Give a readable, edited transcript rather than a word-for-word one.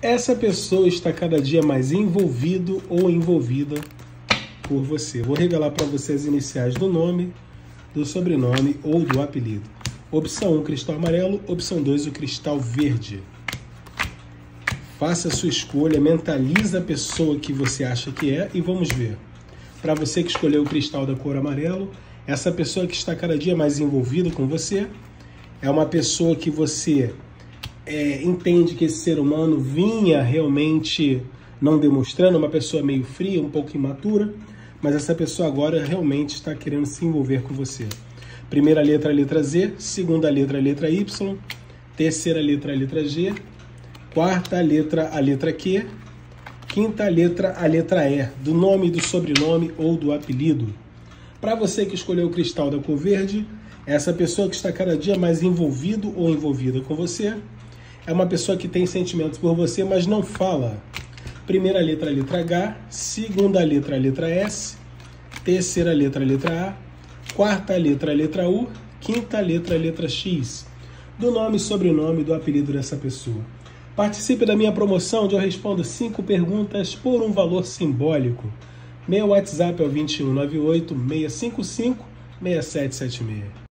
essa pessoa está cada dia mais envolvido ou envolvida por você. Vou revelar para você as iniciais do nome, do sobrenome ou do apelido. Opção 1, cristal amarelo. Opção 2, o cristal verde. Faça a sua escolha, mentaliza a pessoa que você acha que é e vamos ver. Para você que escolheu o cristal da cor amarelo, essa pessoa que está cada dia mais envolvida com você é uma pessoa que você entende que esse ser humano vinha realmente não demonstrando, uma pessoa meio fria, um pouco imatura, mas essa pessoa agora realmente está querendo se envolver com você. Primeira letra, a letra Z. Segunda letra, a letra Y. Terceira letra, a letra G. Quarta letra, a letra Q. Quinta letra, a letra E, do nome, do sobrenome ou do apelido. Para você que escolheu o cristal da cor verde, essa pessoa que está cada dia mais envolvido ou envolvida com você é uma pessoa que tem sentimentos por você, mas não fala. Primeira letra, a letra H. Segunda letra, a letra S. Terceira letra, a letra A. Quarta letra, a letra U. Quinta letra, a letra X, do nome, sobrenome e do apelido dessa pessoa. Participe da minha promoção, onde eu respondo 5 perguntas por um valor simbólico. Meu WhatsApp é o 2198 655 6776.